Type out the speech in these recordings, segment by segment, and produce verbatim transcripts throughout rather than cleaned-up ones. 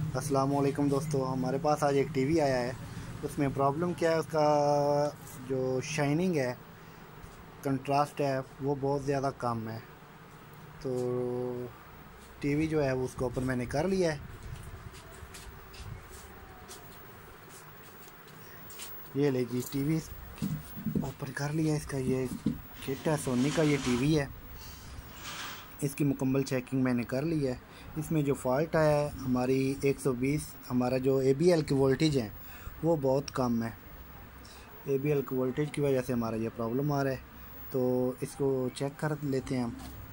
अस्सलामुअलैकुम दोस्तों, हमारे पास आज एक टीवी आया है। उसमें प्रॉब्लम क्या है, उसका जो शाइनिंग है, कंट्रास्ट है, वो बहुत ज़्यादा कम है। तो टीवी जो है वो उसको ऊपर मैंने कर लिया है। ये ले जी, टीवी ओपन कर लिया है। इसका ये किट है, सोनी का ये टीवी है। इसकी मुकम्मल चेकिंग मैंने कर ली है। इसमें जो फॉल्ट है हमारी एक सौ बीस, हमारा जो ए बी एल की वोल्टेज है वो बहुत कम है। ए बी एल की वोल्टेज की वजह से हमारा ये प्रॉब्लम आ रहा है। तो इसको चेक कर लेते हैं हम।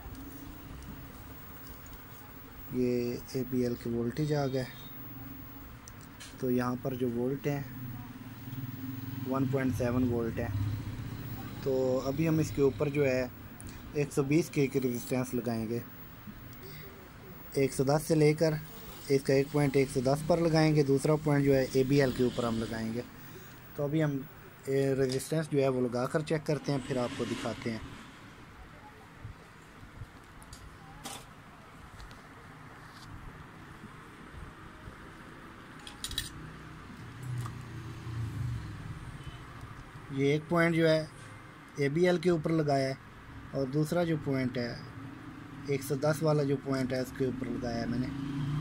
ये ए बी एल की वोल्टेज आ गया। तो यहाँ पर जो वोल्ट है वन पॉइंट सेवन वोल्ट है। तो अभी हम इसके ऊपर जो है एक सौ बीस के की रेजिस्टेंस लगाएंगे। एक सौ दस से लेकर इसका एक पॉइंट एक सौ दस पर लगाएंगे। दूसरा पॉइंट जो है ए बी एल के ऊपर हम लगाएंगे। तो अभी हम रेजिस्टेंस जो है वो लगा कर चेक करते हैं, फिर आपको दिखाते हैं। ये एक पॉइंट जो है ए बी एल के ऊपर लगाया है और दूसरा जो पॉइंट है एक सौ दस वाला जो पॉइंट है उसके ऊपर लगाया है मैंने।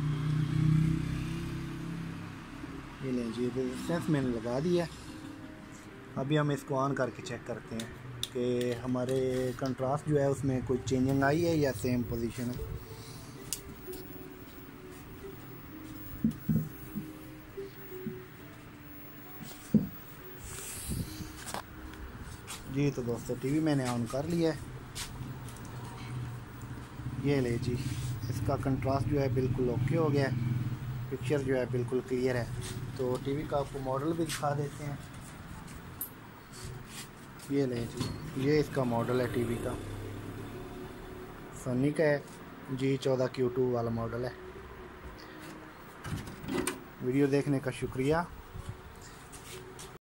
ये लें जी, रेजिस्टेंस मैंने लगा दिया। अभी हम इसको ऑन करके चेक करते हैं कि हमारे कंट्रास्ट जो है उसमें कोई चेंजिंग आई है या सेम पोजीशन है। जी तो दोस्तों, टीवी मैंने ऑन कर लिया है। ये ले जी, इसका कंट्रास्ट जो है बिल्कुल ओके हो गया है। पिक्चर जो है बिल्कुल क्लियर है। तो टीवी का आपको मॉडल भी दिखा देते हैं। ये ले जी, ये इसका मॉडल है टीवी का, सोनी का है जी चौदह क्यू टू वाला मॉडल है। वीडियो देखने का शुक्रिया।